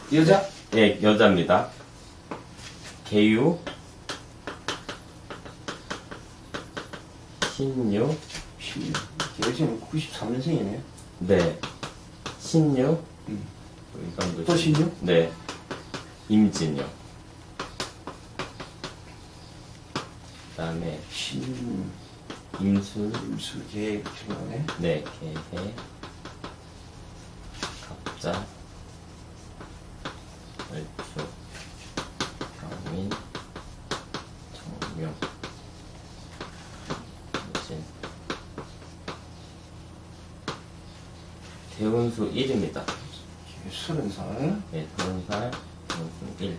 여자? 예, 여자입니다. 개유, 신유, 여자는 93년생이네. 네, 신유, 이건 또 신유? 네, 임진유. 그다음에 임술, 개 이렇게 나오네. 네, 개해, 갑자, 을주, 경민, 정묘, 임진. 대운수 1입니다. 30살. 네, 30살, 대운수 1.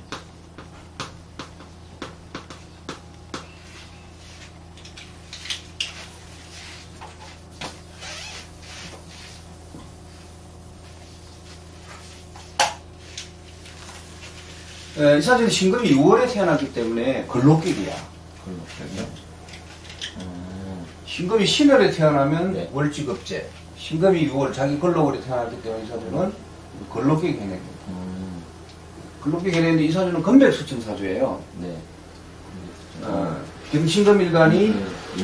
이 사진은 신금이 6월에 태어났기 때문에 걸록격이야. 걸록격이요? 신금이 신월에 태어나면 네. 월지급제. 신금이 6월 자기 걸록월에 태어났기 때문에 이 사주는 걸록격이 해내는 걸록격이 해내는데 이 사주는 건백수천 사주예요. 네. 경신금일간이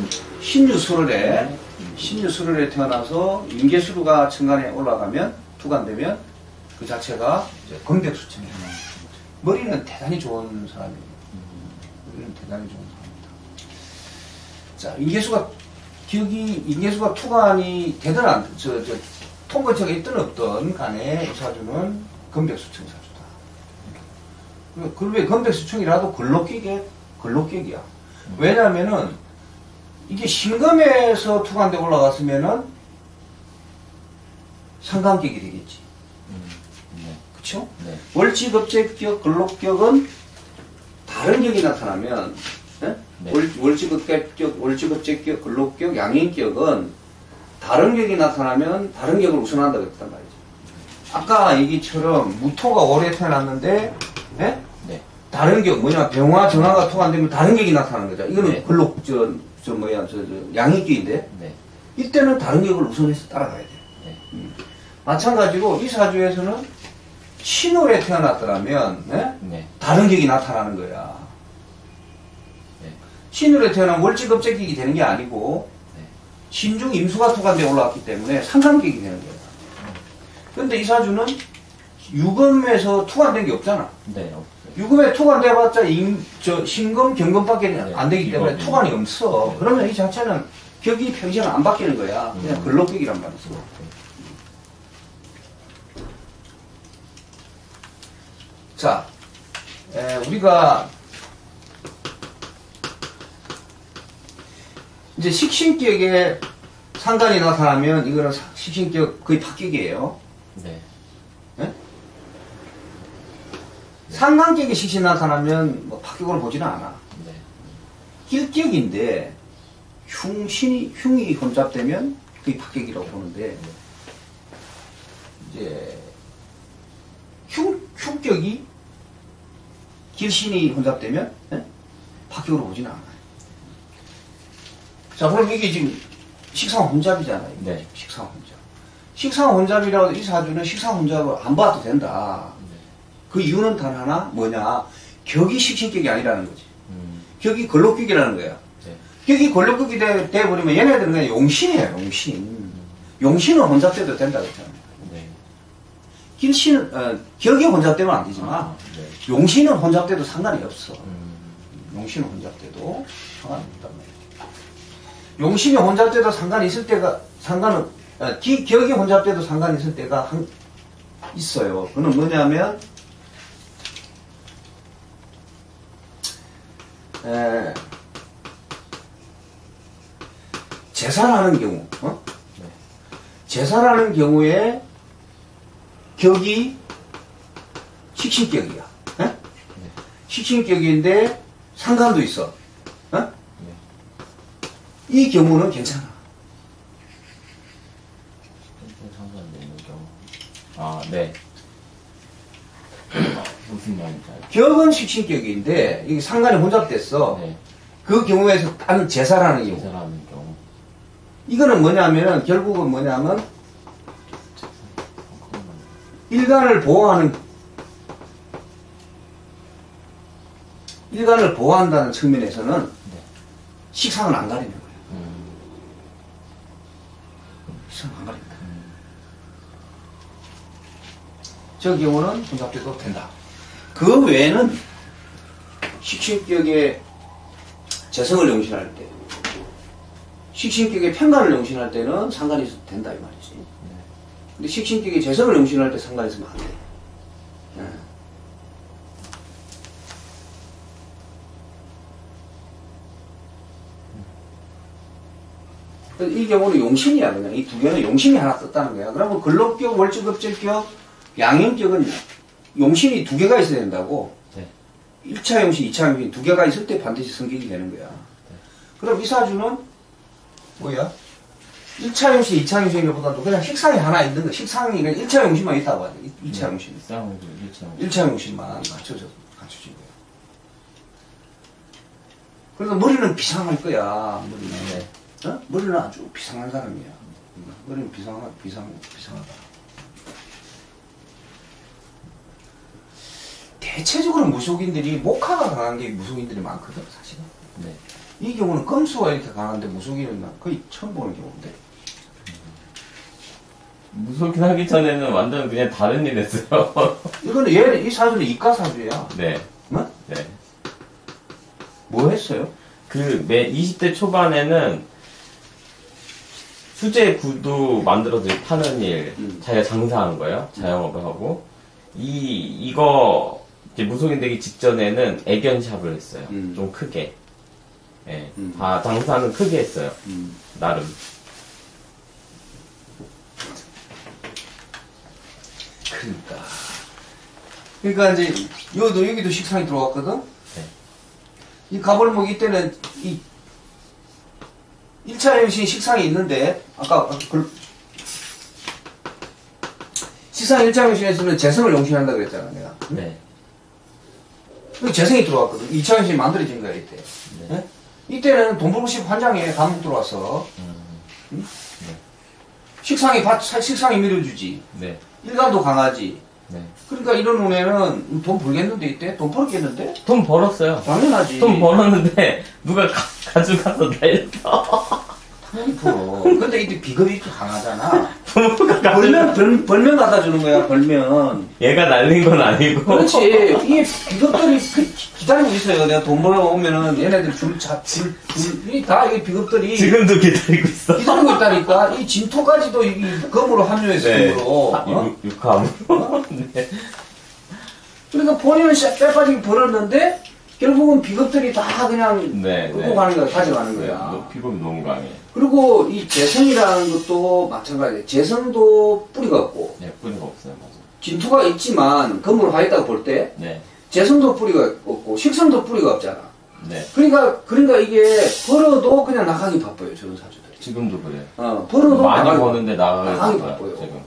신유술월에 태어나서 인계수루가 천간에 올라가면 투간되면 그 자체가 이제 건백수천이에요. 머리는 대단히 좋은 사람이에요. 머리는 대단히 좋은 사람입니다. 자, 인계수가 투간이 되든 통거처가 있든 없든 간에 이 사주는 건백수청 사주다. 그왜 건백수청이라도 걸록격이야. 왜냐면은 이게 신금에서 투간대 올라갔으면은 상관격이 되겠지. 그쵸? 네. 월지급제격, 걸록격은 다른 격이 나타나면, 네? 월지급제격, 걸록격, 양인격은 다른 격이 나타나면 다른 격을 우선한다고 했단 말이죠. 아까 얘기처럼 무토가 오래 태어났는데, 네? 네. 다른 격, 병화, 정화가 통한되면 다른 격이 나타나는 거죠. 이거는 네. 양인격인데, 네. 이때는 다른 격을 우선해서 따라가야 돼요. 네. 마찬가지로 이 사주에서는 신월에 태어났더라면 네. 다른 격이 나타나는 거야. 네. 신월에 태어나면 월지급제격이 되는 게 아니고 네. 신중 임수가 투간대 올라왔기 때문에 상관격이 되는 거야. 그런데 이 사주는 유금에서 투간된 게 없잖아. 네. 없어요. 유금에 투간돼봤자 신금, 경금밖에 네. 안 되기 때문에 이거, 투간이 없어. 네. 그러면 이 자체는 격이 평생 안 바뀌는 거야. 그냥 걸록격이란 말이죠. 자, 우리가 이제 식신격에 상관이 나타나면 이거는 식신격 거의 파격이에요. 네. 네? 상관격에 식신 나타나면 뭐 파격으로 보지는 않아. 네. 일격인데 흉이 혼잡되면 그게 파격이라고 보는데 이제 흉격이 길신이 혼잡되면 파격으로 보지는 않아요. 자, 그럼 이게 지금 식상 혼잡이잖아요. 네. 식상 혼잡. 식상 혼잡이라고 이 사주는 식상 혼잡을 안 봐도 된다. 네. 그 이유는 단 하나 뭐냐? 격이 식신격이 아니라는 거지. 격이 걸록격이라는 거야. 네. 격이 걸록격이 돼버리면 얘네들은 그냥 용신이에요. 용신은 혼잡돼도 된다 그랬잖아요. 네. 격이 혼잡되면 안 되지만 네. 용신은 혼잡돼도 상관이 없어. 용신은 혼잡돼도 상관이 없단 말이야. 용신이 혼잡돼도 상관이 있을 때가 격이 혼잡돼도 상관이 있을 때가 있어요. 그는 뭐냐면 제사라는 경우, 네. 제사라는 경우에 격이 식신격이야. 네. 식신격인데 상관도 있어. 네. 이 경우는 괜찮아. 상관되는 경우. 아, 네. 무슨 말인지 알죠? 격은 식신격인데 이게 상관이 혼잡됐어. 네. 그 경우에서 딴 제사라는 경우. 제사라는 경우. 이거는 뭐냐면은 결국은 뭐냐면 일간을 보호하는 일간을 보호한다는 측면에서는 네. 식상은 안 가리는 거예요. 식상은 안 가립니다. 저 경우는 혼잡돼도 된다. 그 외에는 식신격의 재성을 용신할 때, 식신격의 편간을 용신할 때는 상관이 있어도 된다 이 말이지. 근데 식신격의 재성을 용신할 때 상관이 있으면 안 돼. 그래서 이 경우는 용신이야, 그냥. 이 두 개는 용신이 하나 떴다는 거야. 그러면 근록격, 월주급절격, 양형격은 용신이 두 개가 있어야 된다고. 네. 1차 용신, 2차 용신 두 개가 있을 때 반드시 성격이 되는 거야. 그럼 이 사주는 뭐야? 1차 용신, 2차 용신보다도 그냥 식상이 하나 있는 거야. 식상이 그냥 1차 용신만 있다고 하죠. 2차 용신. 쌍으로 1차 용신만 갖춰진 거야. 그래서 머리는 비상할 거야. 머리는. 네. 어? 머리는 아주 비상한 사람이야. 머리는 비상하다. 대체적으로 무속인들이 목화가 강한 게 무속인들이 많거든, 사실은. 네. 이 경우는 금수가 이렇게 강한데 무속인은 난 거의 처음 보는 경우인데. 무속인 하기 전에는 완전 그냥 다른 일 했어요. 이거는 얘는 이 사주는 이과 사주야. 네. 뭐? 네. 뭐 했어요? 그 20대 초반에는 수제 구두 만들어서 파는 일, 자기가 장사한 거예요. 자영업을 하고. 이거, 이제 무속인 되기 직전에는 애견샵을 했어요. 좀 크게. 예. 다 장사는 크게 했어요. 나름. 그러니까 이제, 여기도 식상이 들어왔거든? 네. 이 가벌목 이때는 이 1차 용신 식상이 있는데, 아까 식상 1차 용신에서는 재성을 용신한다 그랬잖아, 내가. 네. 그 재성이 들어왔거든. 2차 용신이 만들어진 거야, 이때. 네. 네? 이때는 돈 벌고 싶은 환장에 감옥 들어왔어. 응? 네. 식상이 밀어주지. 네. 일간도 강하지. 네. 그러니까 이런 운에는 돈 벌겠는데, 이때? 돈 벌었겠는데? 돈 벌었어요. 당연하지. 돈 벌었는데, 누가 가져가서 날렸어. 당연히 벌어. 근데 이때 비겁이 좀 강하잖아. 벌면 갖다 주는 거야, 벌면. 얘가 날린 건 아니고. 그렇지. 이게 비겁들이 기다리고 있어요. 내가 돈 벌어오면은 얘네들 이게 비겁들이. 지금도 기다리고 있어. 기다리고 있다니까. 이 진토까지도 이 검으로 합류해서 네. 검으로. 육함으로. 네. 그러니까 본인은 빼빠지게 벌었는데, 결국은 비겁들이 다 그냥 네, 끌고 가는 거야, 가져가는 거야. 피곤이 너무 강해. 그리고 이 재성이라는 것도 마찬가지예요. 재성도 뿌리가 없고, 네, 뿌리가 없어요, 맞아. 진토가 있지만 검으로 하였다고 볼 때, 네, 재성도 뿌리가 없고, 식성도 뿌리가 없잖아. 네. 그러니까 이게 벌어도 그냥 나가기 바빠요, 저런 사주들이. 지금도 그래요. 벌어도 많이 나가기 버는데 나가기 바빠요, 바빠요, 지금.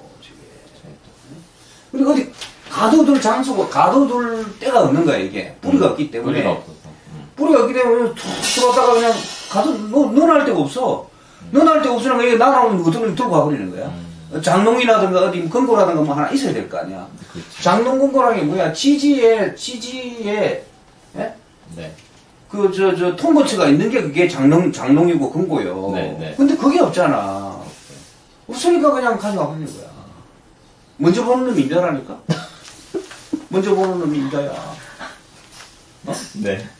그리고 어디 가둬둘 장소가, 가둬둘 데가 없는 거야, 이게. 뿌리가 없기 때문에. 뿌리가 없어서. 뿌리가 없기 때문에 툭 들어왔다가 그냥 넣어놓을 데가 없어. 넣어놓을 데가 없으면 이게 날아오는 거 들고 가버리는 거야. 장롱이라든가 어디 금고라든가 뭐 하나 있어야 될 거 아니야. 그렇죠. 장롱 금고라는 게 뭐야? 지지에, 예? 네. 통거치가 있는 게 그게 장롱이고 금고요. 네, 네. 근데 그게 없잖아. 없으니까 그냥 가져가 버리는 거야. 먼저 보는 놈이 인자라니까? 먼저 보는 놈이 인자야. 네.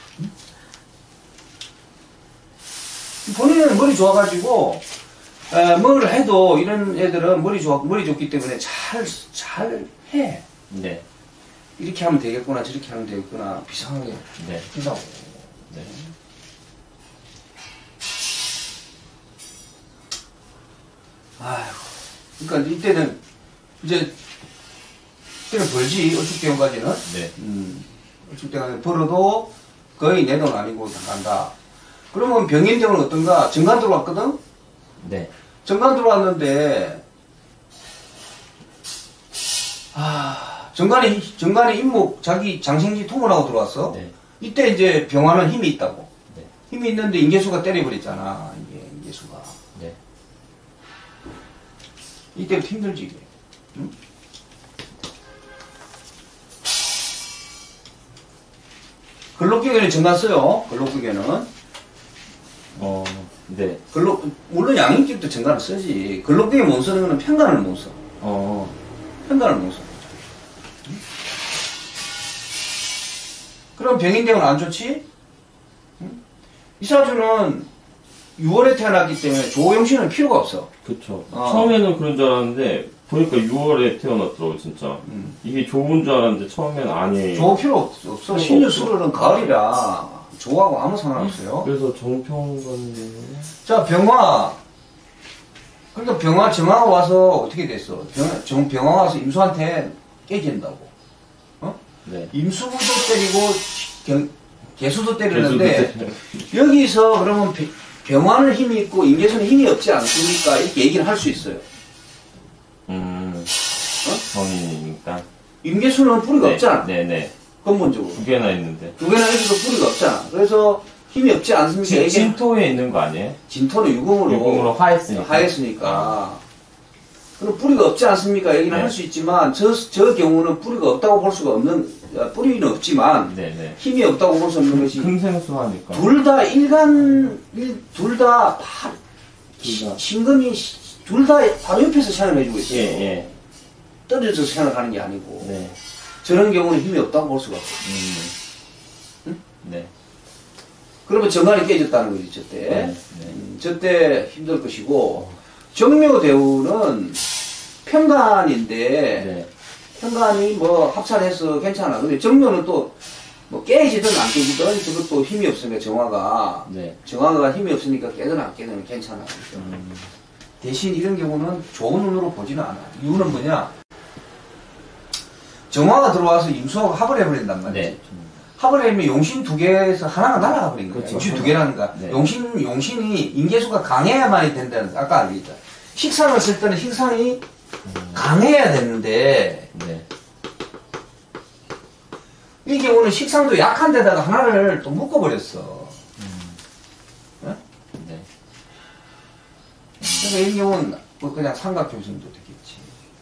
본인은 머리 좋아가지고, 뭘 해도 이런 애들은 머리 좋기 때문에 잘 해. 네. 이렇게 하면 되겠구나, 저렇게 하면 되겠구나, 비상하게 네. 한다고. 네. 아이고. 그러니까 이때는 벌지, 어축대원까지는. 네. 어축대원 벌어도 거의 내 돈 아니고 나간다. 그러면 병인정은 어떤가? 정관 들어왔거든? 네. 정관 들어왔는데, 정관의 임목, 자기 장생지 통을하고 들어왔어. 네. 이때 이제 병화는 힘이 있다고. 네. 힘이 있는데 인계수가 때려버렸잖아. 이게 인계수가. 네. 이때부터 힘들지, 이게. 응? 근로기간에 정관 써요. 근로기간은. 네. 물론 양육직도 정관을 쓰지. 근로기간 못 쓰는 거는 평간을 못 써. 평간을 못 써. 그럼 병인대우는 안 좋지? 이사주는 6월에 태어났기 때문에 조용신은 필요가 없어. 그쵸. 처음에는 그런 줄 알았는데, 보니까 6월에 태어났더라고, 진짜. 이게 좋은 줄 알았는데, 처음에는 아니에요. 조 필요 없어. 신유술은 가을이라 조하고 아무 상관없어요. 그래서 정평관님. 자, 병화. 그러니까 병화, 정화가 와서 어떻게 됐어? 병화 와서 임수한테 깨진다고. 네. 임수도 때리고, 개수도 때리는데, 여기서 그러면 병화는 힘이 있고, 임계수는 힘이 없지 않습니까? 이렇게 얘기를 할 수 있어요. 정인이니까. 임계수는 뿌리가 없잖아. 네네. 근본적으로. 2개나 있는데. 2개나 해도 뿌리가 없잖아. 그래서 힘이 없지 않습니까? 진토에 있는 거 아니에요? 진토는 유금으로 하했으니까. 하했으니까. 그럼 뿌리가 없지 않습니까? 얘기는 할 수 있지만, 저 경우는 뿌리가 없다고 볼 수가 없는, 뿌리는 없지만, 힘이 없다고 볼 수 없는 것이. 금생수하니까. 둘 다, 신금이, 둘 다 바로 옆에서 생활해주고 있어요. 예. 떨어져서 생활하는 게 아니고. 저런 경우는 힘이 없다고 볼 수가 없어요. 응? 네. 그러면 정관이 깨졌다는 거지, 저때. 저때 힘들 것이고, 정묘대우는 평간인데, 평간이 뭐 합살해서 괜찮아. 근데 정묘는 또, 뭐 깨지든 안 깨지든 저것도 힘이 없으니까 정화가, 정화가 힘이 없으니까 깨든 안 깨든 괜찮아. 대신 이런 경우는 좋은 눈으로 보지는 않아. 이유는 뭐냐? 정화가 들어와서 임수하고 합을 해버린단 말이지. 합을 해면 용신 2개에서 하나가 날아가 버린 거야. 그렇죠. 용신 2개라니까. 용신이 인계수가 강해야만이 된다는, 아까 알겠죠. 식상을 쓸 때는 식상이 강해야 되는데, 이 경우는 식상도 약한 데다가 하나를 또 묶어버렸어. 그래서 이 경우는 뭐 그냥 삼각형 정도 되겠지.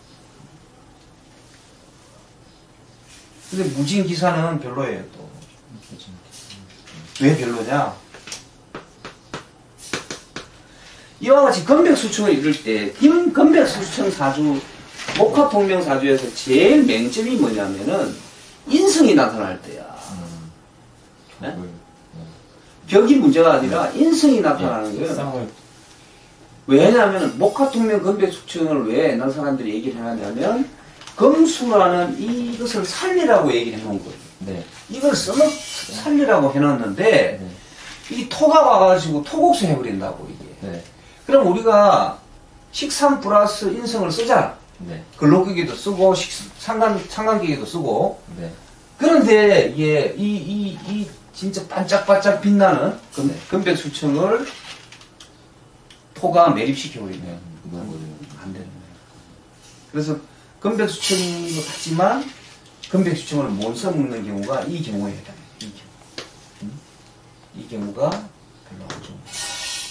근데 무진기사는 별로예요, 또. 왜 별로냐? 이와 같이 건백수청을 이룰 때, 건백수청 사주, 목화통명사주에서 제일 맹점이 뭐냐면은, 인성이 나타날 때야. 벽이 문제가 아니라 인성이 나타나는 거예요. 왜냐하면, 목화통명 건백수청을 왜 옛날 사람들이 얘기를 해놨냐면, 금수라는 이것을 살리라고 얘기를 해놓은 거예요. 이걸 살리라고 해놨는데, 이 토가 와가지고 토곡수 해버린다고, 이게. 그럼 우리가 식상 플러스 인성을 쓰잖아. 근로기계도 쓰고, 상관기계도 쓰고. 그런데, 이게, 이 진짜 반짝반짝 빛나는 건백수청을 토가 매립시켜버리면 안 되는 거예요. 그래서 건백수청도 같지만, 건백수청을 못 써먹는 경우가 이 경우에 해당해요. 이 경우가 별로 안 좋은 거예요.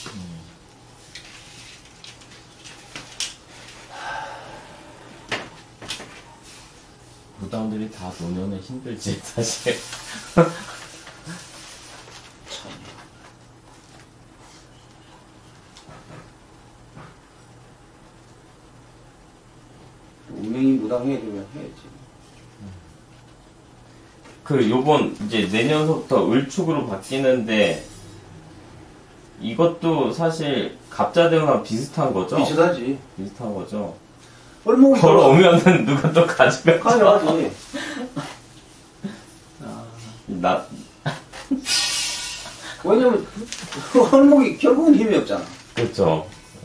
무당들이 다 노년은 힘들지, 사실. 운명이 무당해주면 해야지. 요번, 이제 내년서부터 을축으로 바뀌는데, 이것도 사실, 갑자대운하고 비슷한 거죠? 비슷하지. 비슷한 거죠? 얼목이 걸어오면은 누가 또 가져가죠? 가져가지. 왜냐면, 얼목이 결국은 힘이 없잖아. 그렇죠.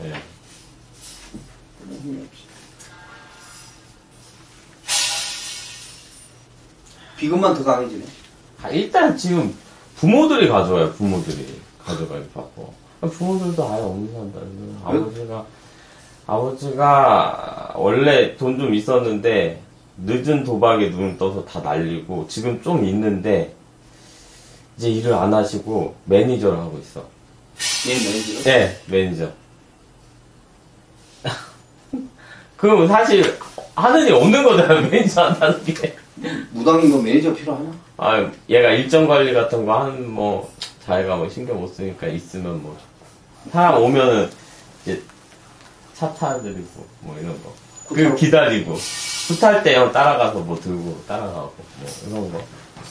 힘이 없지. 비금만 더 강해지네. 일단 지금 부모들이 가져와요. 부모들이 가져가요. 바빠. 부모들도 아예 없는 사람들. 아버지가 원래 돈 좀 있었는데 늦은 도박에 눈을 떠서 다 날리고 지금 좀 있는데 이제 일을 안 하시고 매니저를 하고 있어. 매니저? 네, 매니저. 그럼 사실 하는 일 없는 거잖아요. 매니저 한다는 게. 무당인 거 매니저 필요하나? 아, 얘가 일정 관리 같은 거 하는, 뭐, 자기가 뭐 신경 못 쓰니까 있으면 뭐, 사람 오면은, 이제, 차 타드리고, 뭐, 이런 거. 그리고 기다리고. 굿할 때 형 따라가서 뭐 들고, 따라가고, 뭐, 이런 거.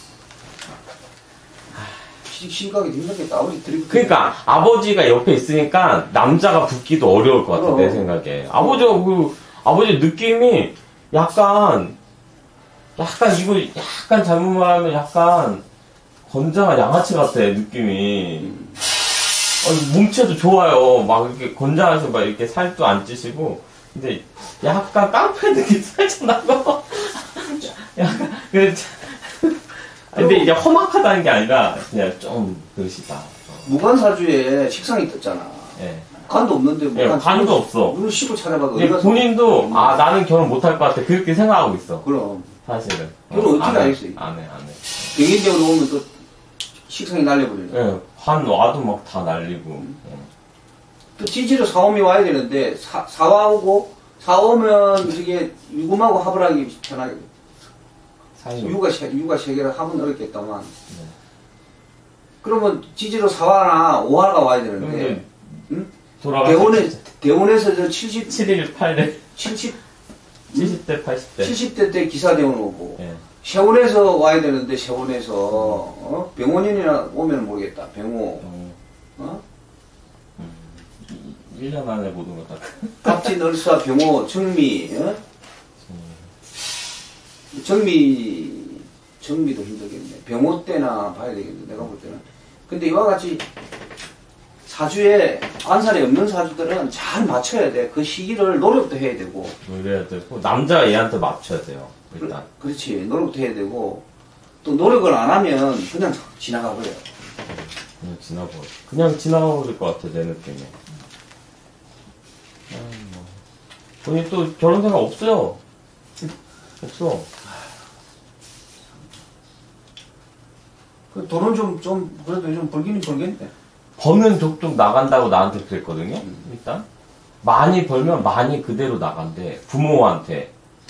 시집가기 힘들겠다. 아버지 드리고. 그러니까 아버지가 옆에 있으니까 남자가 붙기도 어려울 것 같아 내 생각에. 아버지 느낌이 약간 이거 약간 잘못 말하면 약간 건장한 양아치 같아 느낌이. 몸체도 좋아요. 막 이렇게 건장하셔 막 이렇게 살도 안 찌시고 근데 약간 깡패 느낌 살짝 나고. 약간 근데 이제 험악하다는 게 아니라 그냥 좀 그러시다. 무관사주에 식상이 떴잖아. 예. 간도 없는데 예, 간도 없어. 눈을 씹고 찾아봐도 예, 본인도 아 나는 결혼 못할 것 같아 그렇게 생각하고 있어. 그럼 사실은. 결혼 어떻게 하겠어? 안 해. 병인적으로 오면 또 식상이 날려버리네. 예, 한 와도 막 다 날리고. 또 지지로 사오미 와야 되는데 사와오고 사오면 이게 유금하고 합을 하기 편하게. 육아 세계를 하면 어렵겠다만. 네. 그러면 지지로 4화나 5화가 와야 되는데. 응? 돌아가서 대원에서 저 70, 7일 8일 70대 80대 70대 때 기사대원 오고. 예. 세원에서 와야 되는데 세원에서 병원인이나 오면 모르겠다. 병호. 1년 안에 모든 거 다. 갑진 얼싸 병호 정미. 정미도 힘들겠네. 병호 때나 봐야 되겠네. 내가 볼 때는. 근데 이와 같이 사주에 안살이 없는 사주들은 잘 맞춰야 돼. 그 시기를 노력도 해야 되고. 그래야 되고 남자가 얘한테 맞춰야 돼요. 일단. 그렇지. 노력도 해야 되고. 또 노력을 안 하면 그냥 지나가 버려요. 그냥 지나버릴 것 같아 내 느낌에. 본인 또 결혼 생각 없어요. 없어. 그 돈은 좀 그래도 좀 벌기는 벌겠네. 버는 족족 나간다고 나한테 그랬거든요. 일단 많이 벌면 많이 그대로 나간대. 부모한테.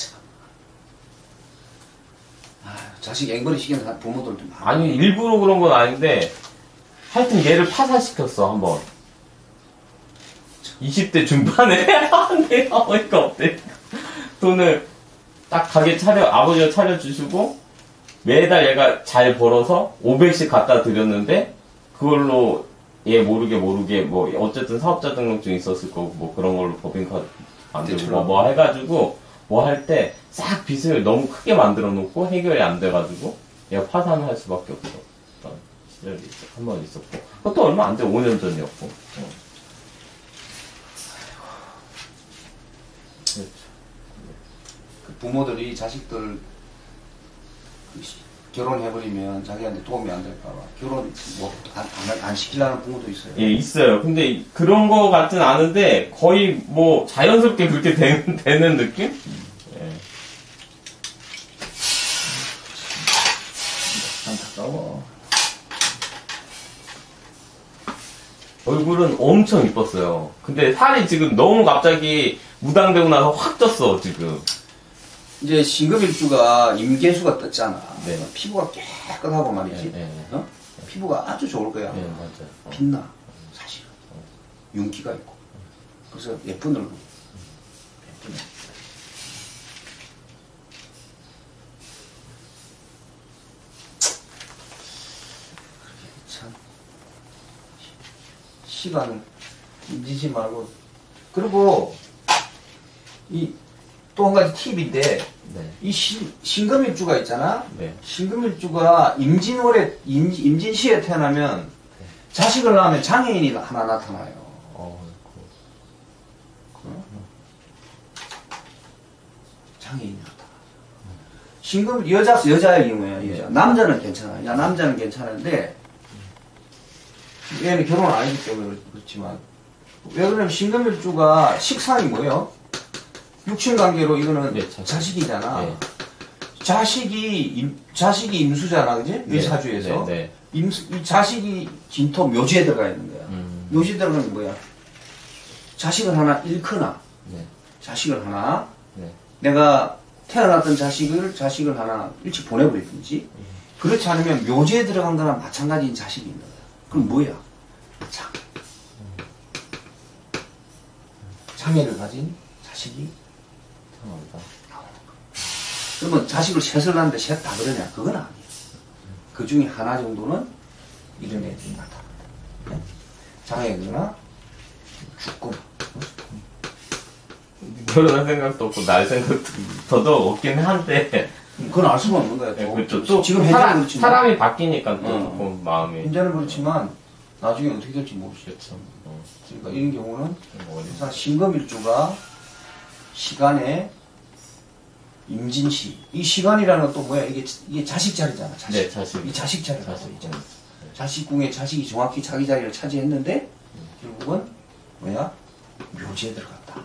자식 앵벌이 시키는 부모들도 많아. 아니 일부러 그런 건 아닌데 하여튼 얘를 파산시켰어 한번. 20대 중반에 내가 어이가 없대. 돈을 딱 가게 아버지가 차려주시고 매달 얘가 잘 벌어서 500씩 갖다 드렸는데 그걸로 얘 모르게 뭐 어쨌든 사업자 등록증 있었을 거고 뭐 그런 걸로 법인카드 만들고 뭐 해가지고 뭐 할 때 싹 빚을 너무 크게 만들어 놓고 해결이 안 돼가지고 얘가 파산을 할 수밖에 없었던 시절이 한 번 있었고 그것도 얼마 안 돼. 5년 전이었고. 그렇죠. 그 부모들이 자식들 결혼해버리면 자기한테 도움이 안 될까봐 결혼 안 시키려는 부모도 있어요. 예, 있어요. 근데 그런 거 같진 않은데 거의 뭐 자연스럽게 그렇게 되는 느낌? 예. 안타까워. 얼굴은 엄청 이뻤어요. 근데 살이 지금 너무 갑자기 무당되고 나서 확 쪘어, 지금. 이제 신금일주가 임계수가 떴잖아. 네. 피부가 깨끗하고 말이지. 네. 피부가 아주 좋을 거야. 네, 맞아요. 빛나. 사실은. 윤기가 있고. 그래서 예쁜 얼굴. 예쁘네. 참. 시간을 잊지 말고. 그리고, 또 한 가지 팁인데, 네. 이 신금일주가 있잖아? 네. 신금일주가 임진시에 태어나면 자식을 낳으면 장애인이 하나 나타나요. 장애인이 나타나. 신금, 여자의 경우에요, 여자. 남자는 괜찮아요. 남자는 괜찮은데, 얘는 결혼 안 했기 때문에 그렇지만, 왜 그러냐면 신금일주가 식상이 뭐예요? 육친관계로 이거는 네, 자식이잖아. 네. 자식이 임수잖아, 그지? 이 사주에서. 네. 이 자식이 진토 묘지에 들어가 있는 거야. 묘지에 들어가는 뭐야? 자식을 하나 잃거나, 자식을 하나, 내가 태어났던 자식을 하나 일찍 보내버리든지, 그렇지 않으면 묘지에 들어간 거나 마찬가지인 자식이 있는 거야. 그럼 뭐야? 장애를 가진 자식이 나온다. 그러면 자식을 셋을 낳는데 셋 다 그러냐? 그건 아니에요. 그 중에 하나 정도는 이런 애들이 나타납니다. 장애거나 죽거나. 결혼할 생각도 없고 날 생각도 더더욱 없긴 한데. 그건 알 수가 없는 거야. 또. 네, 그렇죠. 또 지금 현재는 그렇지만 사람이 바뀌니까 또 조금 마음이. 현재는 그렇지만 나중에 어떻게 될지 모르겠죠. 그러니까 이런 경우는 항상 신금일주가 시간에 임진시. 이 시간이라는 것도 뭐야? 이게 자식 자리잖아. 자식. 네, 자식. 이 자식 자리라고 있잖아. 자식궁에 자식이 정확히 자기 자리를 차지했는데 결국은 뭐야? 묘지에 들어갔다.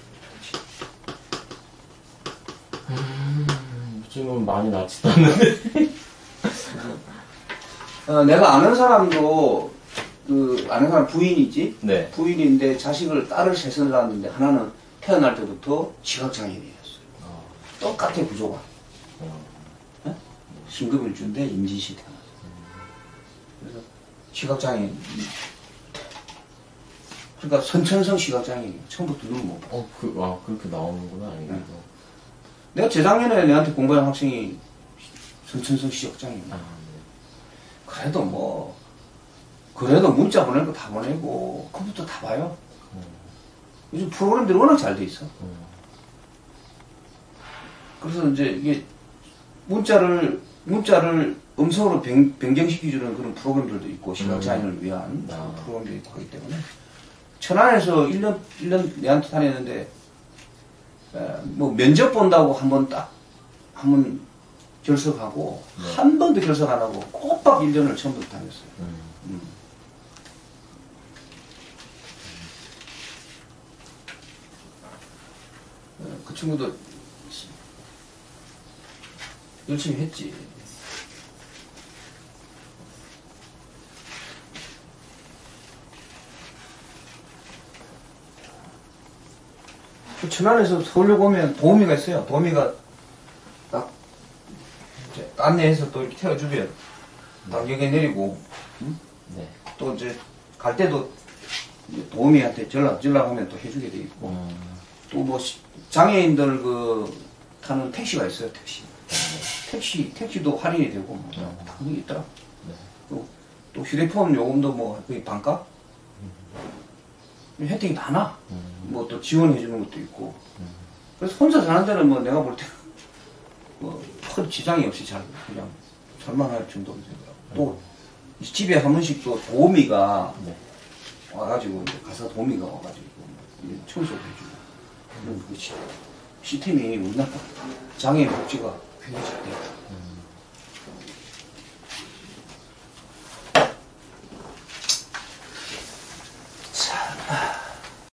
지금은 많이 낫지도 않는데. 내가 아는 사람도 아는 사람 부인이지. 네. 부인인데 자식을 딸을 셋을 낳았는데 하나는 태어날 때부터 시각장애인이었어요. 똑같아 구조가. 신금일주인데 임진시 태어났어요. 그래서 시각장애인. 그러니까 선천성 시각장애인. 처음부터 눈을 못 봐. 그렇게 나오는구나, 아니면. 내가 재작년에 내한테 공부한 학생이 선천성 시각장애인. 그래도 문자 보내는 거 다 보내고 컴퓨터 다 봐요. 요즘 프로그램들이 워낙 잘 돼 있어. 그래서 이제 이게 문자를 음성으로 변경시켜주는 그런 프로그램들도 있고 시각장애인을 위한 프로그램들이 있기 때문에 천안에서 1년 내한테 다녔는데 뭐 면접 본다고 한번 결석하고 한 번도 결석 안 하고 꼬박 1년을 처음부터 다녔어요. 그 친구도 열심히 했지. 천안에서 서울역 오면 도우미가 있어요. 도우미가 딱 이제 안내해서 또 이렇게 태워주면 딱 여기 내리고, 네. 또 이제 갈 때도 도우미한테 전화하면 또 해주게 돼 있고, 또 뭐 장애인들 타는 택시가 있어요. 택시도 할인이 되고 뭐 다 그게 있더라. 또 휴대폰 요금도 뭐 거의 반값? 혜택이 다 나. 뭐 또 지원해 주는 것도 있고. 그래서 혼자 사는 데는 뭐 내가 볼 때 큰 지장이 없이 그냥 살만할 정도로 되더라고. 또 집에 한 번씩 또 도우미가 와가지고 이제 가사 도우미가 와가지고 청소도 해주고 그런 시스템이 우리나라 장애인 복지가 굉장히 잘 돼요.